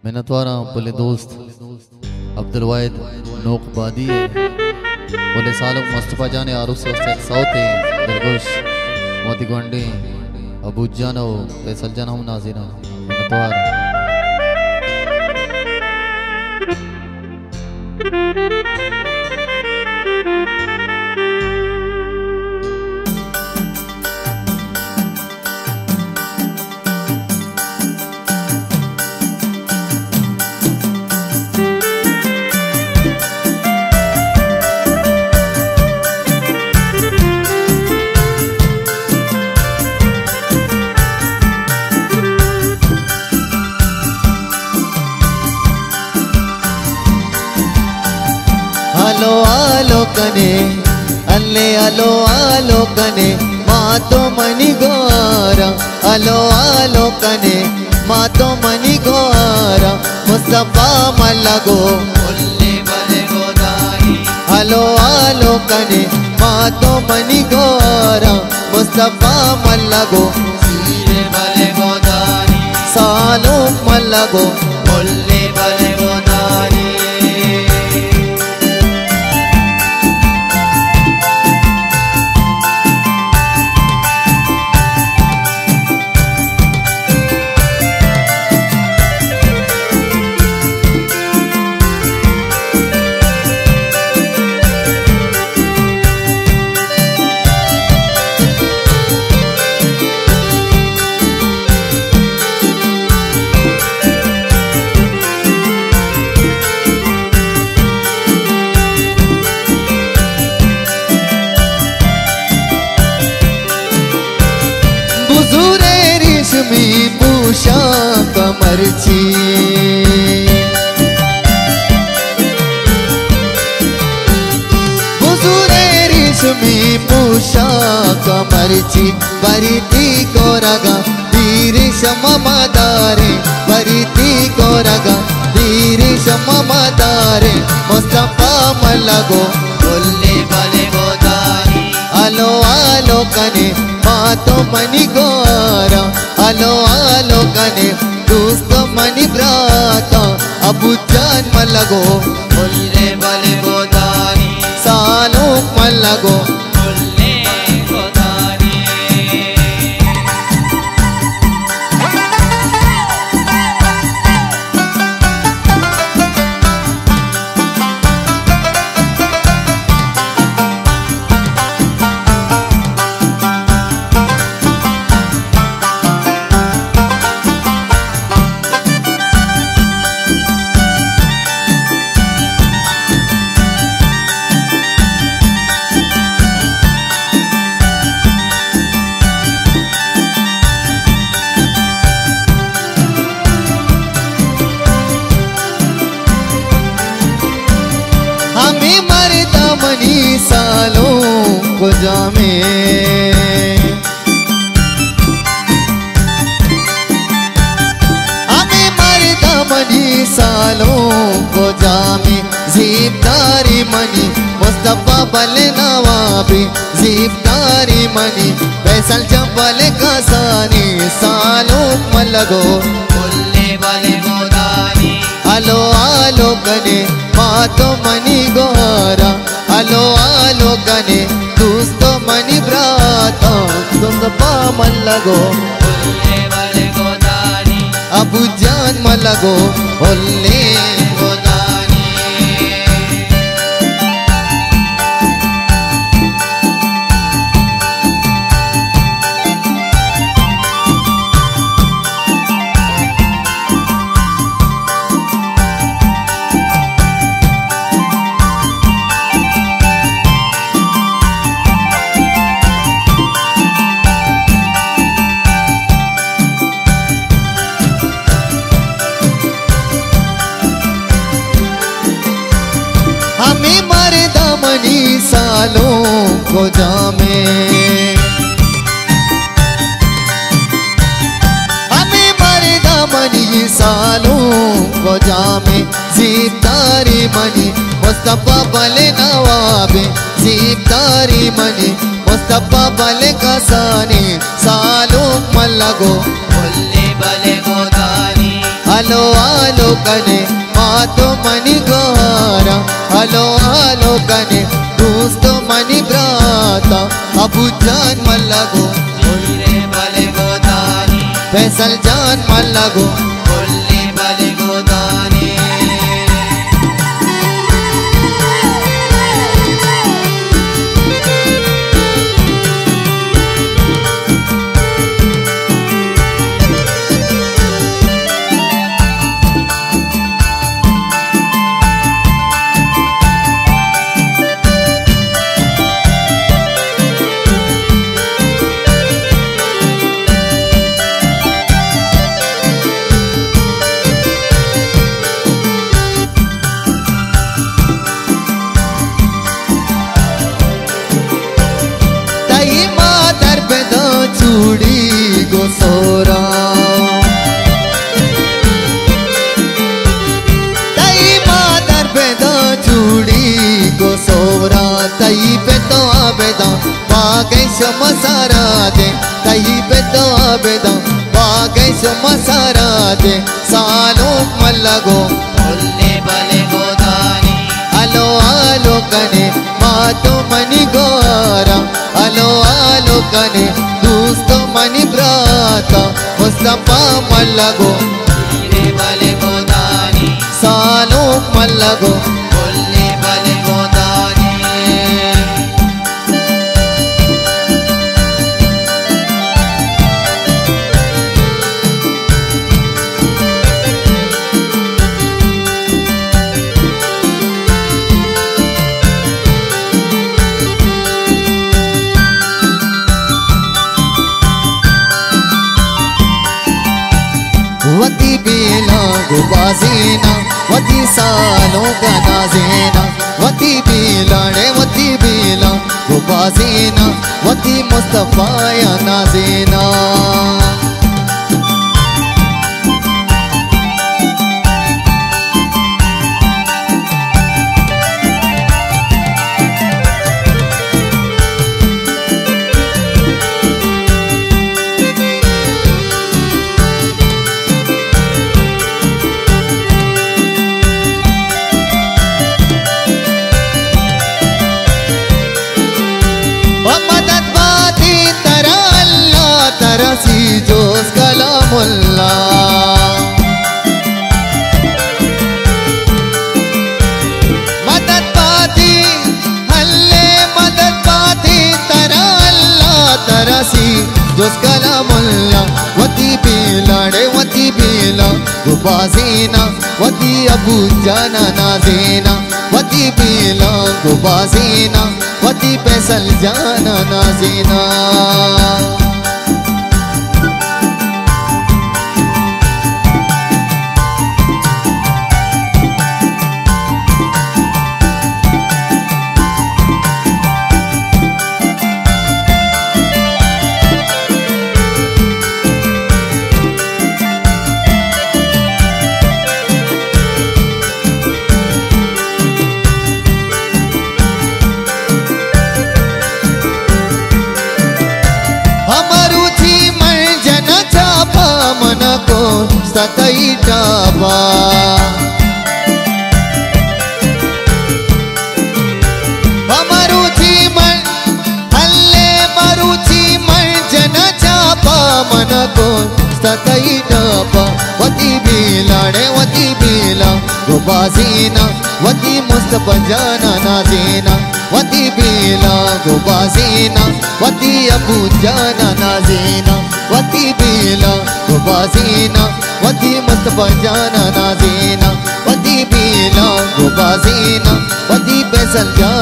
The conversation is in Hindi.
मिन्नतवारा बोले दोस्त अब्दुल वाहिद नोकबादी है बोले सालों मुस्तफा जाने आरुफ से सौते दरगोश मोती गोंडी अबू जानो फैसल जाना हम नाज़िरा मिन्नतवारा आलो आलो कने अल्ले आलो कने माँ तो मनी गोरा आलो कने माँ तो मनी गोरा मुस्तफा मलगो उल्ले बले गोदाई आलो कने माँ तो मनी गोरा मुस्तफा मलगो सीरे बले गोदाई सालो मलगो उल्ले बले गोदाई पूषा कमरची हुजूरे रेशमी पूषा कमरची वरिती कोरगा धीरे शममदारे वरिती कोरगा धीरे शममदारे मुस्तफा मलगो बोले बले गोदारी आलो कने माँ तो मनी गोरा आलो कने दोस्त मनी ब्राता अबू जान मलगो बोले बले गोदारी सालो मलगो बोले गोदारी हमें मरता मनी सालों को जामे हमें मरता मनी सालों को जामे ज़िब्तारी मनी मुस्तफा बले नवाबी ज़िब्तारी मनी फैसल जंबल कसानी सालों मलगो बोले बले गोदारी आलो कने माँ तो मनी गोरा आलो कने दोस्तो मनी ब्राता मुस्तफा मलगो बोले बले गोदारी अबू जान मलगो बोले गोदारी हमें मरदा मनी सालों को जामे हमें मरदा मनी सालों को जामे ज़िब्तारी मनी मुस्तफा बले नवाबे ज़िब्तारी मनी मुस्तफा बले कसानी सालों मलगो बोले बले Godari Alo alo kane maato mani gora. Alo alo kane dosto mani brata. Abu Jan malago Bolle bale godani Faisal Jan malago Bolle bale godani चूड़ी गो सोरा तई मादर पे दो चूड़ी गो सोरा तई पे तो आबेदा बागे मसारा दे तई पे तो आबेदा बागे मसारा दे सालों मल्लगो Bolle bale godani alo alo kane मातो मनी गोरा alo alo kane dosto mani brata Mustafa malago Bolle bale godani Salo malago Bolle bale godani वती बेला गुबाजीना वती सालों का नाजीना वती बेला रे वती बेला गुबाजीना वती मुस्तफा या नाजीना तरसी जोस कलामुल्ला मदद पाती हल्ले मदद पाती तरा अल्लाह तरसी जोस कलामुल्ला वती बेला रे वती बेला गुबाजीना वती अबू जाना नाजीना वती बेला गुबाजीना वती फैसल जाना नाजीना सतई टाबा मरुची मन हल्ले मरुची मन जना चापा मन को सतई टाबा वती बेला रे वती बेला गुबाजीना वती मुस्तफा जाना नाजीना वती बेला गुबाजीना वती अबू जाना नाजीना वती बेला गुबाजीना वती मुस्तफा जाना नाजीना वती बेला गुबाजीना वती फैसल जाना